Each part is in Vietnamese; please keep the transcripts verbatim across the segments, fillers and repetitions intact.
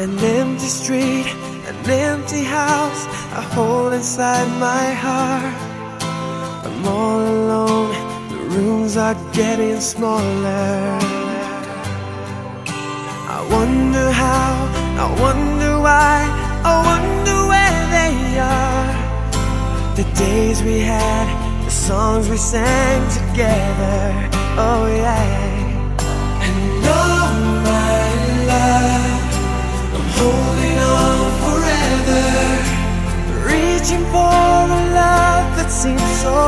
An empty street, an empty house I hold inside my heart. I'm all alone, the rooms are getting smaller. I wonder how, I wonder why, I wonder where they are. The days we had, the songs we sang together, oh yeah. And oh my love, I'm holding on forever, reaching for a love that seems so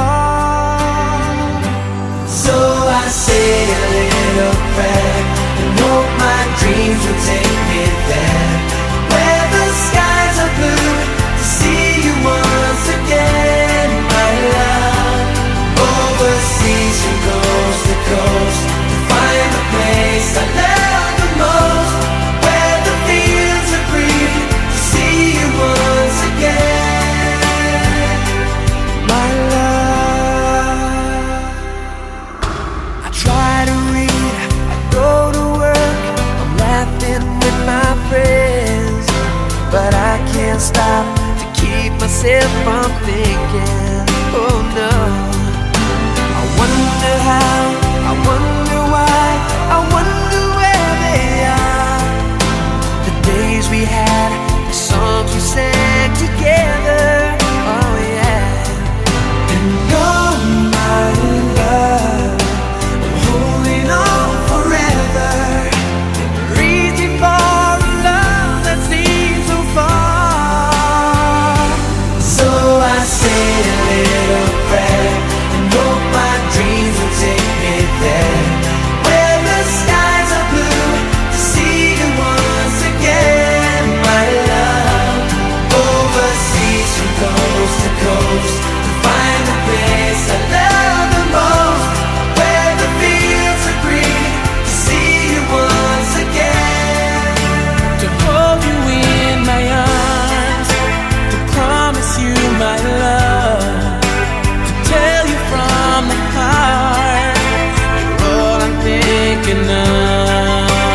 far. So I say a little prayer and hope my dreams will take me there, where the skies are blue, to see you once again, my love. Overseas from coast to coast, to find the place I love the most, where the fields are green, to see you once again, my love. I try to read, I go to work, I'm laughing with my friends, but I can't stop to keep myself from thinking, oh no. I wonder how, I wonder why, I wonder where they are. The days we had, the songs we sang together, oh yeah. And oh my love, I'm holding on forever, reaching for a love that seems so far. So I say a little prayer and hope my dreams will take me there, where the skies are blue, to see you once again, my love. Overseas from coast to coast, to find the place I love the most, where the fields are green, to see you once again, to hold you in my arms, to promise you my love, to tell you from the heart, you're all I'm thinking of.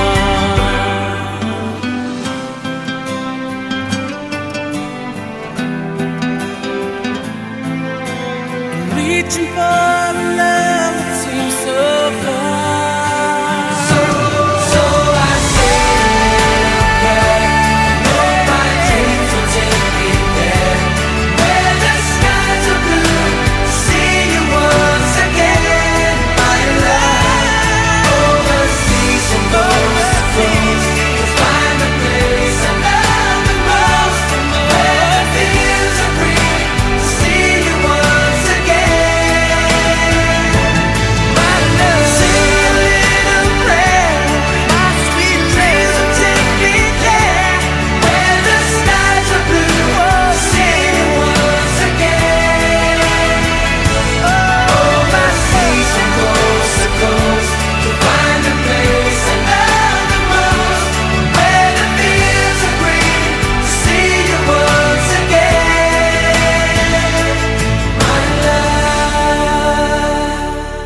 I'm reaching for a love that seems so far. So, so I say a prayer, hope my dreams will take me there, where the skies are blue, to see you once again, my love. Overseas from coast to coast, to find the place I love the most, where the fields are green, to see you once again, my love. Say a little prayer, my sweet dreams will take me there, where the skies are blue, to see you once again. Overseas from coast to coast, to find the place I love the most, where the fields are green, to see you once again, my love.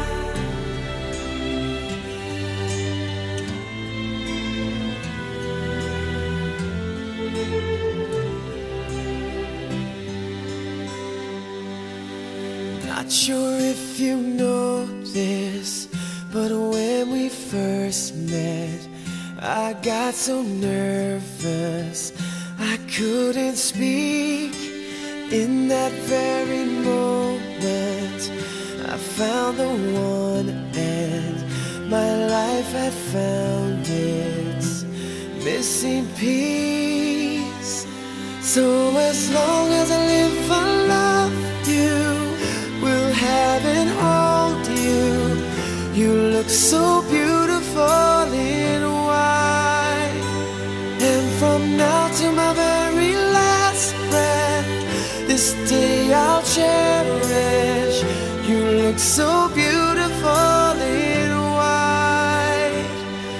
Not sure if you know this, but when we first met, I got so nervous I couldn't speak. In that very moment, I found the one, and my life had found its missing piece. So as long as I live, I love you, will have and hold you. You look so beautiful in white, and from now to my very last breath, this day I'll cherish. You look so beautiful in white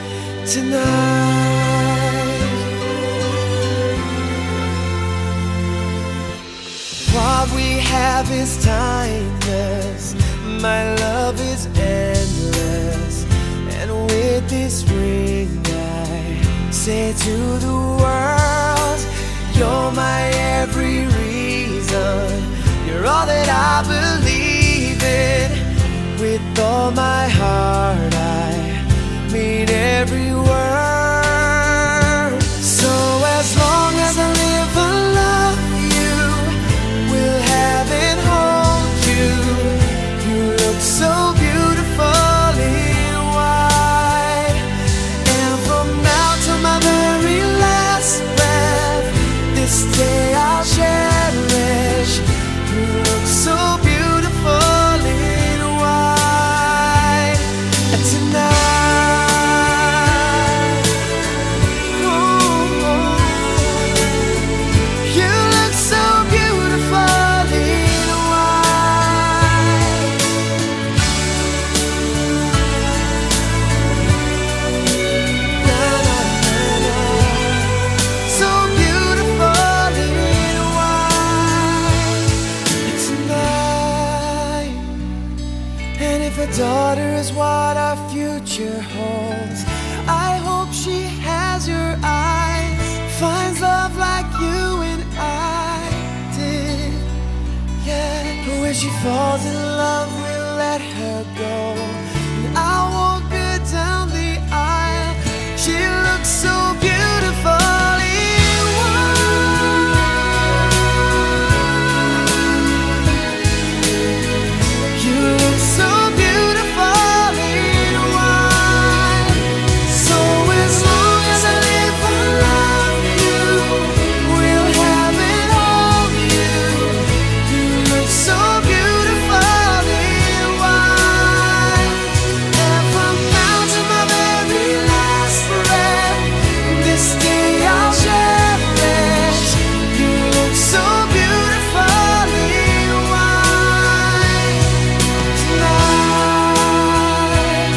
tonight. What we have is timeless, my love is endless, and with this ring I say to the world, you're my every reason. You're all that I believe in. With all my heart I mean every word. So as long as I live I love you, will have and hold you. You look so beautiful in white. And from now to my very last breath, this day I'll cherish. You look so beautiful in white. And tonight, oh, you look so beautiful in white. Na, na, na, na. So beautiful in white. And tonight, and if a daughter is what our future holds, I hope she has your eyes, finds love like you and I did. Yeah, but when she falls in love, we'll let her go, and I'll walk her down the aisle. She looks so beautiful in white. You look so beautiful in white. So as long as I live I love you, will have and hold you. You look so beautiful in white. And from now to my very last breath, this day I'll cherish. You look so beautiful in white tonight.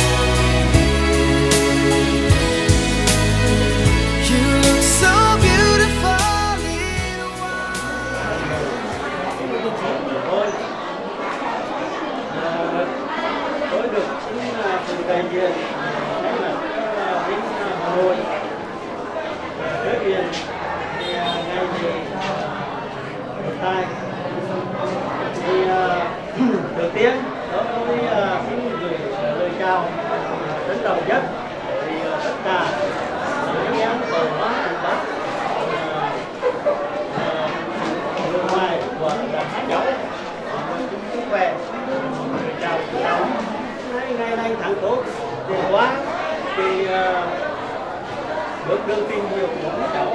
You look so beautiful in white. Thôi tôi được từ đại diện đánh là đến Hà Nội trước tiên thì ngay thì một tay thì đầu tiên đó tôi xin gửi lời chào trân trọng nhất thì tất cả những anh em ở Bắc Bắc nước ngoài của các cháu chúc sức khỏe, chào cháu hai ngày nay tháng tốt vừa qua thì bước đường tìm hiểu của các cháu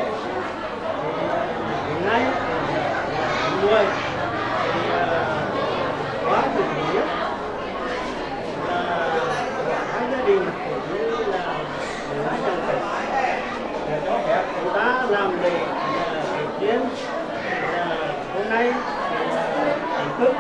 hiện nay người thì quá thực nghĩa là hai gia đình cũng như là hai chồng phải để cho phép chúng ta làm để thực chiến hôm nay hình thức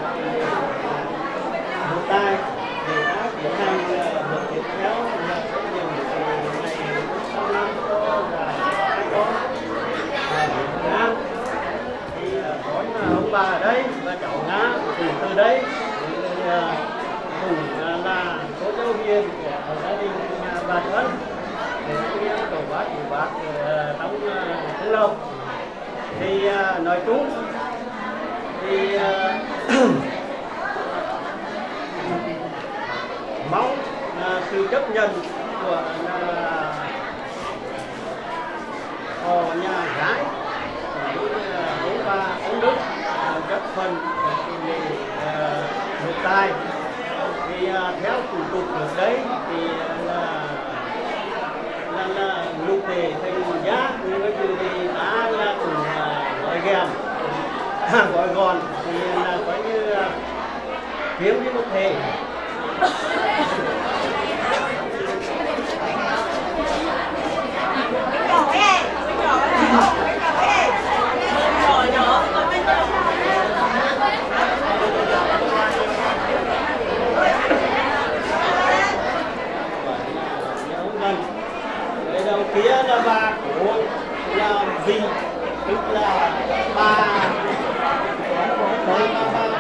một tài để đã tiến hành bước tiếp theo là trách nhiệm ngày sau năm cho là hai con và Việt Nam thì có ông bà ở đây và cháu Nga từ từ đây cùng là cô giáo viên của gia đình bà Tuấn để anh em tổ bác của bác trong Phú Lộc. Thì uh, nói chung thì uh, mong uh, sự chấp nhận của uh, họ nhà gái uh, ông bà ông Đức uh, chấp phần một uh, tài thì uh, theo thủ tục ở đấy thì uh, là là là lúc thì thành giá nhưng cái chuyện thì đã là cùng gọi ghèm gọi gòn thì là coi như kiếm với một thể đầu kia là bà của là vì tức là bà tới bà bà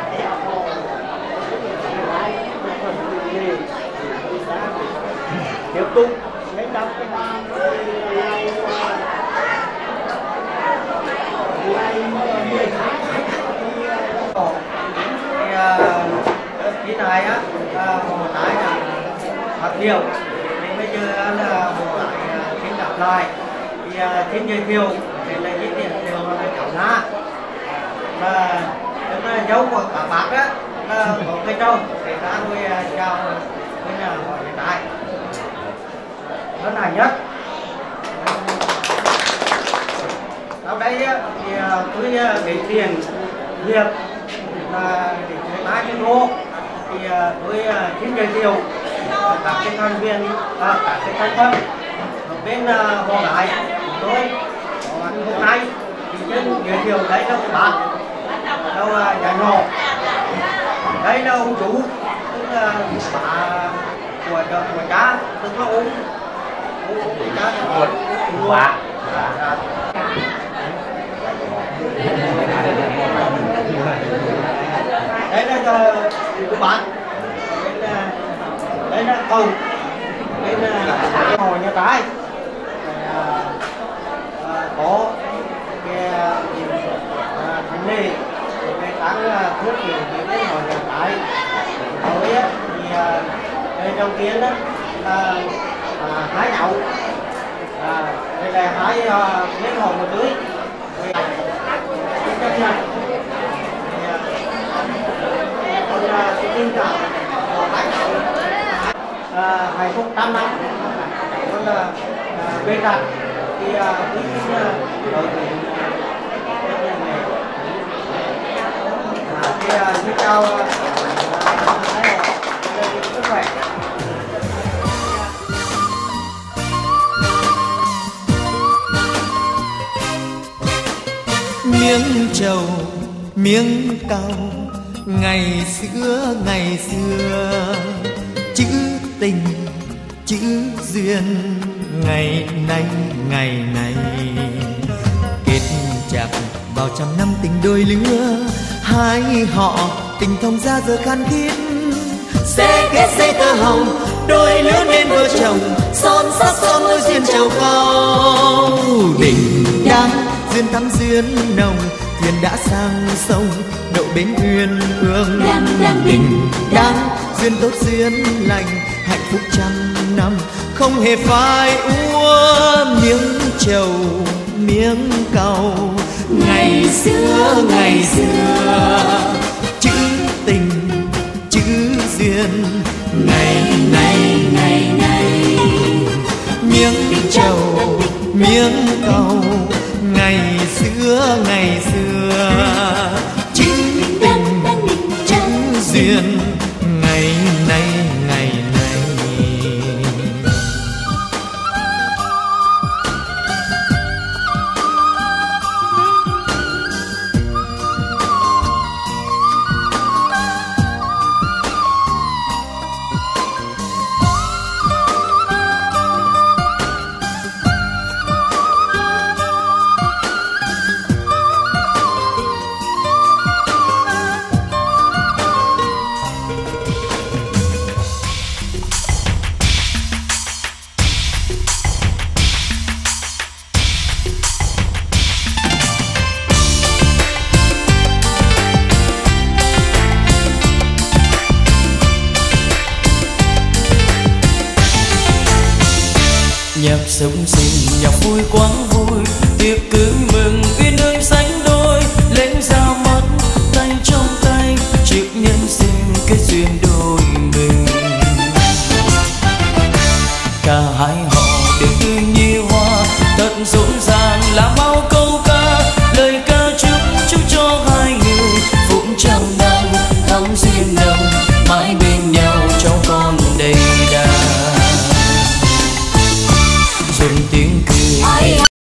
tiếp tục lãnh đạo Cái này á, một cái là thật nhiều. Nên bây giờ là một cái xin đáp lại, thì xin giới thiệu để lấy cái tiền đều là cháu Na. Và tức là dấu của các bác á là có cây trồng để ra nuôi chào bên là họ hiện tại rất là nhất. Sau đây á, thì tôi để tiền việc là để thuê ba千đô, thì tôi xin giới thiệu các cái thành viên, à, các cái thành phần ở bên Hồ Gái chúng tôi hôm nay thì xin giới thiệu đấy là các bạn đâu nhà nhỏ, đây là ông chủ tức là bà của của cha tức là ông ông của cha của bà. Đây là của bạn, đây là đây là cầu, đây là hồ nhà trái, có cái thành lệ cái tăng thuốc điều trị cái hồ nhà trái. Rồi thì đây đầu tiên đó là hái đậu, đây là hái mấy hồ một lưới. À, hạnh phúc trăm năm, còn là bê tạc thì quý xin đội tuyển thì xin chào sức khỏe. Miếng trầu miếng cau ngày xưa ngày xưa, chữ tình chữ duyên ngày nay ngày nay, kết chặt bao trăm năm tình đôi lứa, hai họ tình thông ra giờ khan khít, sẽ kết dây tơ hồng đôi lứa nên vợ chồng, son sắc son môi duyên trầu cao, đình đám duyên thắm duyên nồng, thuyền đã sang sông đậu bến uyên ương, đình đám duyên tốt duyên lành, hạnh phúc trăm năm không hề phai úa, miếng trầu miếng cau ngày xưa ngày xưa, chữ tình chữ duyên ngày nay ngày nay, miếng trầu miếng cau ngày xưa ngày xưa, chữ tình chữ duyên ngày nay ngày nay. Nhạc sống sinh nhạc vui quá vui, tiệc cưới mừng